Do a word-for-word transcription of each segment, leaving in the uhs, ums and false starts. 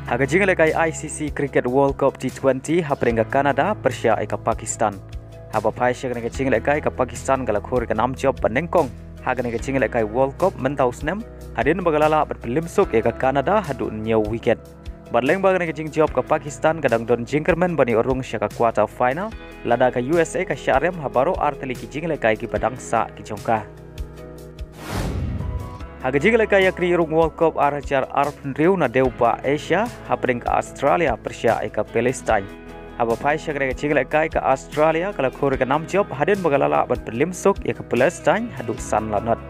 Haga jingle kai I C C Cricket World Cup T twenty haprenga Canada Persia ai ka Pakistan. Haba pai shek ne jingle kai ka Pakistan gala khor ka nam job panengkong. Haga ne jingle kai World Cup Minit hadin bagalala bat pelimsuk e ka Canada hadu new wicket. Badleng baga ne jing job ka Pakistan kadang don jingkerman bani Rung shaka quarter final lada ka U S A ka Syarem habaro arteli ki jingle kai ki padang sa ki jongka. Haga jingle kai yakri Rung World Cup arajar Khyrwit na deupa Asia hapring ka Australia Persia ai ka Palestine. Haba pai shakre jingle kai ka Australia kala khor ka nam job hadin bagalala bat pelimsuk e ka Palestine hadu san lanot.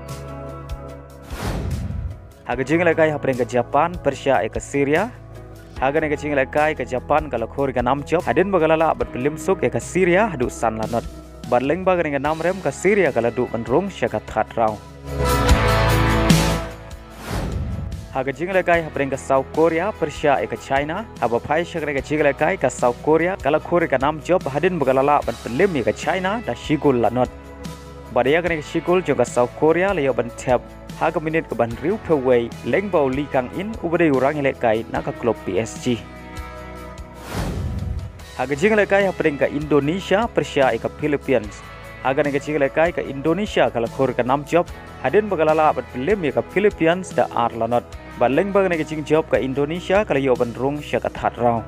Haga jingle kai hapring ka Japan Persia ai ka Syria. Haga ne jingle kai ka Japan kala khor ka nam job hadin bagalala bat pelimsuk e ka Syria hadu san lanot. Badleng baga ne nam rem ka Syria kala du Rung shaka third round. Haga jingle kai hapring ka South Korea Persia ai ka China. Haba pai shakre ka jingle kai ka South Korea kala khor ka nam job hadin bagalala ban pelim ka China da shigul lanot. Badaya ka shigul jo ka South Korea le yo ban tap haga minit ka ban riu peway leng bau li kang in ubade urang hele kai na ka klub P S G. Haga jingle kai hapring ka Indonesia Persia ai ka Philippines. Haga ne jingle kai ka Indonesia kala khor ka nam job hadin bagalala bat pelim ka Philippines da ar lanot. Baleng bag ne jing job ka Indonesia kala yo ban Rung shaka third round.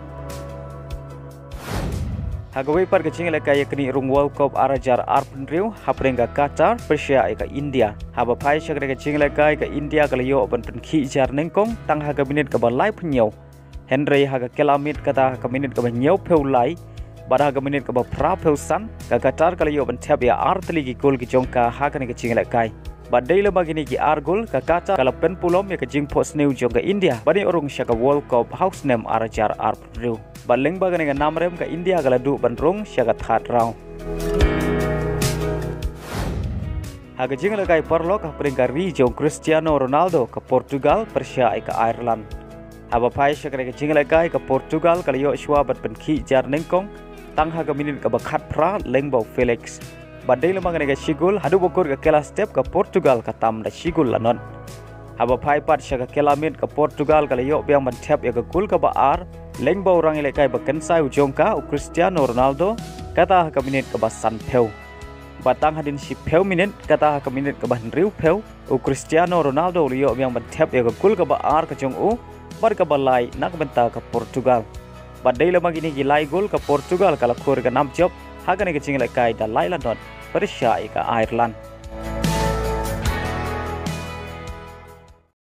Haga we par ka jingle kai yakni Rung World Cup arajar Khyrwit hapring ka Qatar Persia ai ka India. Haba pai shakre ka jingle kai ka India kala yo ban penki jar nengkong tang haga minit ka ban live pnyau. Henry haga kelamit kata ka minit ka ban nyau peu lai. Bada haga minit ka ba pra peu san ka Qatar kala yo ban tap ya artli ki gol ki jongka haga ne ka jingle kai. Badai le bagini ki argol ka Qatar kala pen pulom ya ka Jingphohsniew jongka India. Bani orang shaka World Cup house name arajar Khyrwit. Baleng bagani ka namrem ka India kala du ban Rung shaka third round. Haga jingle kai perlok hapring ka Rijong Cristiano Ronaldo ka Portugal Persia ai ka Ireland. Haba pai shaka ka jingle kai ka Portugal kala yo shwa bat pen ki jar nengkong tang haga minit ka bakat pra lengbau Felix. Badai le magane ka shigul hadu bokur ka kela step ka Portugal ka tam da shigul lanon. Haba pai pat shaka kela mit ka Portugal kala yo biang ban tap ya ka gul ka ba ar leng bau orang ile kai ba kensai ujongka u Cristiano Ronaldo kata ka minit ka ba san peu. Batang hadin si peu minit kata ka minit ka ban riu peu u Cristiano Ronaldo yo biang ban tap ya ka gul ka ba ar ka jong u bar ka balai nak benta ka Portugal. Badai le magini ki lai gol ka Portugal kala khor ka nam job haga ne ka jingle kai da lai landon Persia ai ka Ireland.